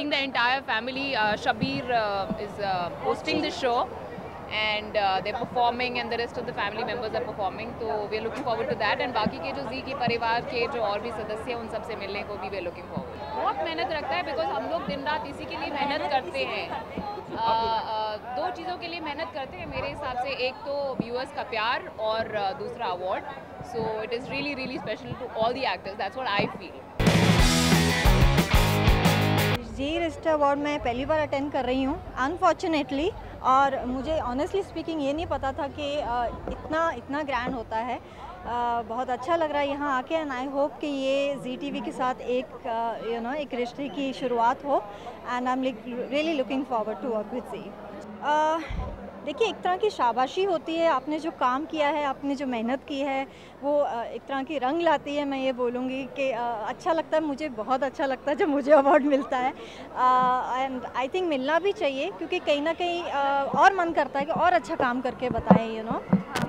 seeing the entire family. Shabir is hosting the show, and they're performing, and the rest of the family members are performing. So we are looking forward to that. And बाकी के जो जी के परिवार के जो और भी सदस्य हैं, उन सब से मिलने को भी we are looking forward. बहुत मेहनत रखता है, because हम लोग दिन रात इसी के लिए मेहनत करते हैं. दो चीज़ों के लिए मेहनत करते हैं मेरे हिसाब से. एक तो व्यूअर्स का प्यार और दूसरा award. So it is really really special to all the actors. That's what I feel. Zee Rishta award मैं पहली बार अटेंड कर रही हूँ अनफॉर्चुनेटली, और मुझे ऑनेस्टली स्पीकिंग ये नहीं पता था कि इतना ग्रैंड होता है. बहुत अच्छा लग रहा है यहाँ आके, एंड आई होप कि ये जी टीवी के साथ एक रिश्ते की शुरुआत हो, and I am really looking forward to work with Zee. देखिए, एक तरह की शाबाशी होती है. आपने जो काम किया है, आपने जो मेहनत की है, वो एक तरह की रंग लाती है. मैं ये बोलूँगी कि अच्छा लगता है, मुझे बहुत अच्छा लगता है जब मुझे अवार्ड मिलता है. एंड आई थिंक मिलना भी चाहिए, क्योंकि कहीं ना कहीं और मन करता है कि और अच्छा काम करके बताएं, यू नो.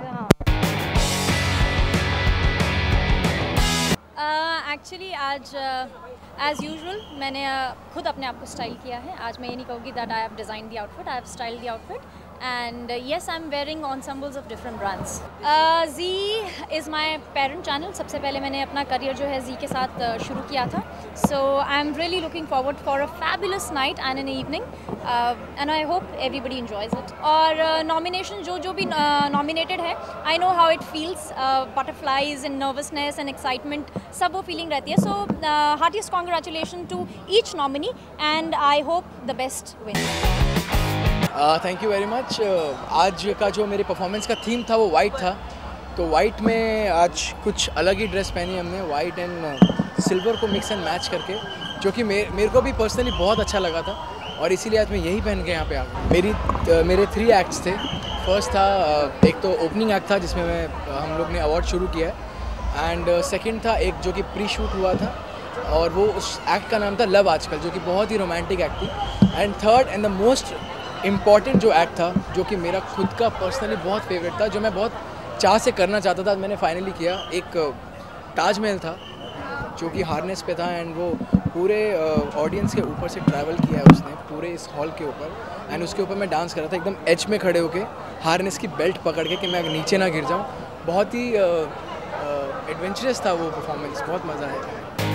एक्चुअली आज एज़ यूजुअल मैंने खुद अपने आप को स्टाइल किया है. आज मैं ये नहीं कहूँगी that I have design the outfit, I have style the outfit. And yes, I'm wearing ensembles of different brands. Zee is my parent channel. सबसे पहले मैंने अपना करियर जो है Zee के साथ शुरू किया था. So I'm really looking forward for a fabulous night and an evening, and I hope everybody enjoys it. और nomination जो भी nominated है, I know how it feels, butterflies and nervousness and excitement, सब वो feeling रहती है. So heartiest congratulations to each nominee, and I hope the best wins. Thank you very much. आज का जो मेरे परफॉर्मेंस का थीम था वो वाइट था, तो वाइट में आज कुछ अलग ही ड्रेस पहनी हमने, वाइट एंड सिल्वर को मिक्स एंड मैच करके, जो कि मेरे को भी पर्सनली बहुत अच्छा लगा था, और इसीलिए आज मैं यही पहन के यहाँ पे आ गया. मेरे 3 एक्ट्स थे. फर्स्ट था एक तो ओपनिंग एक्ट था जिसमें हम लोग ने अवार्ड शुरू किया है, एंड सेकेंड था एक जो कि प्री शूट हुआ था, और वो उस एक्ट का नाम था लव आजकल, जो कि बहुत ही रोमांटिक एक्ट थी. And third and the most important जो एक्ट था, जो कि मेरा खुद का पर्सनली बहुत फेवरेट था, जो मैं बहुत चाह से करना चाहता था, मैंने फाइनली किया. एक ताजमहल था जो कि हार्नेस पे था, एंड वो पूरे ऑडियंस के ऊपर से ट्रैवल किया है उसने, पूरे इस हॉल के ऊपर, एंड उसके ऊपर मैं डांस कर रहा था एकदम एज में खड़े होके, हार्नेस की बेल्ट पकड़ के कि मैं नीचे ना गिर जाऊँ. बहुत ही एडवेंचरस था वो परफॉर्मेंस, बहुत मज़ा आया.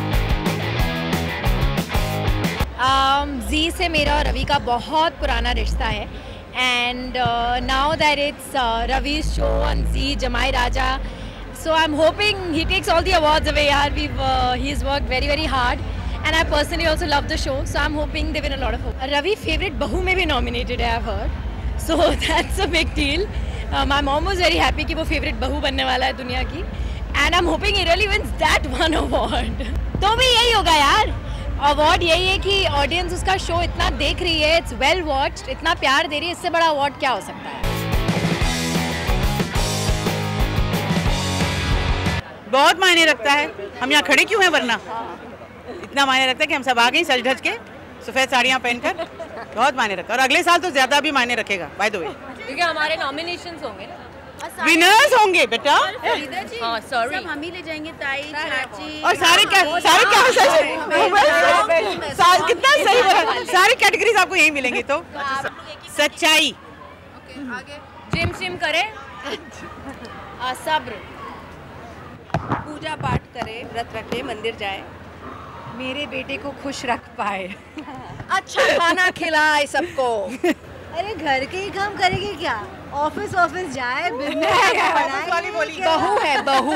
जी से मेरा और रवि का बहुत पुराना रिश्ता है, and now that it's Ravi's show on Zee Jamai Raja, so I am hoping he takes all the awards away. यार he is work very very hard, and I personally also love the show, so I am hoping they win a lot of hope. Ravi favourite बहू में भी nominated है, I have heard, so that's a big deal. My mom was very happy कि वो favourite बहू बनने वाला है दुनिया की, and I am hoping he really wins that one award. तो भी यही होगा यार, अवार्ड यही है कि ऑडियंस उसका शो इतना देख रही है, इट्स वेल वॉच्ड, इतना प्यार दे रही है, इससे बड़ा अवार्ड क्या हो सकता है. बहुत मायने रखता है. हम यहाँ खड़े क्यों हैं वरना, इतना मायने रखता है कि हम सब आ गए सज धज के सफ़ेद साड़ियाँ पहनकर. बहुत मायने रखता है, और अगले साल तो ज़्यादा भी मायने रखेगा बाय द वे, क्योंकि हमारे नॉमिनेशंस होंगे ना, विनर्स होंगे बेटा. हाँ सॉरी, सब हम ही ले जाएंगे, ताई चाची और सारे क्या कितना सही बोला, सारी कैटेगरीज आपको यही मिलेंगी. तो सच्चाई, जिम शिम करें, सब्र, पूजा पाठ करे, व्रत रखे, मंदिर जाए, मेरे बेटे को खुश रख पाए. अच्छा खाना खिलाए सबको. अरे घर के ही काम करेगी क्या, ऑफिस जाए, बिजनेस बहू है बहू.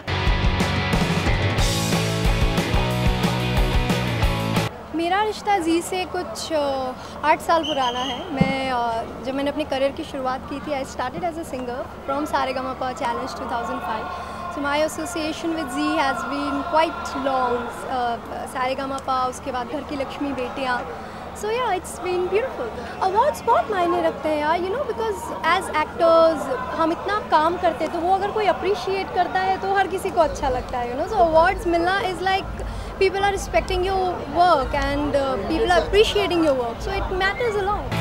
मेरा रिश्ता जी से कुछ 8 साल पुराना है. मैं जब मैंने अपने करियर की शुरुआत की थी, I started as a singer from Saregamapa challenge 2005. So my association with Zee has been quite long. Saregamapa, उसके बाद घर की लक्ष्मी बेटियाँ. So yeah, it's been beautiful. Awards बहुत मायने रखते हैं यार, you know, because as actors हम इतना काम करते हैं, तो वो अगर कोई appreciate करता है तो हर किसी को अच्छा लगता है, you know. So awards मिलना is like people are respecting your work and people are appreciating your work. So it matters a lot.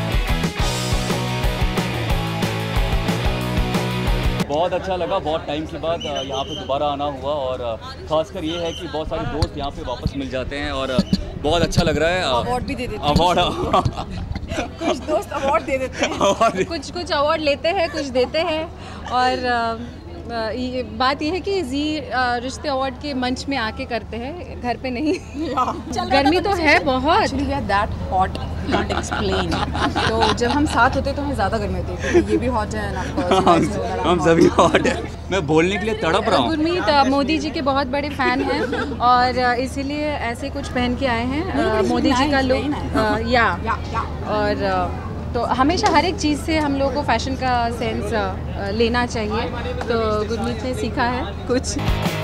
बहुत अच्छा लगा, बहुत टाइम के बाद यहाँ पे दोबारा आना हुआ, और ख़ासकर ये है कि बहुत सारे दोस्त यहाँ पे वापस मिल जाते हैं, और बहुत अच्छा लग रहा है। अवार्ड भी दे देते हैं। अवार्ड कुछ दोस्त अवार्ड दे देते हैं। कुछ अवार्ड लेते हैं, कुछ देते हैं। और बात यह है कि जी रिश्ते अवार्ड के मंच में आके करते हैं, घर पे नहीं। गर्मी तो है बहुत। Actually we are that hot, can't explain. तो जब हम साथ होते हैं तो हमें ज़्यादा गर्मी होती है, क्योंकि ये भी हॉट है ना। हम सभी हॉट है। मैं बोलने के लिए तड़प रहा हूँ। गुरमीत मोदी जी के बहुत बड़े फ़ैन हैं और इसीलिए ऐसे कुछ पहन के आए हैं। मोदी जी का लुक या और तो हमेशा हर एक चीज़ से हम लोगों को फैशन का सेंस लेना चाहिए। तो गुरमीत ने सीखा है कुछ।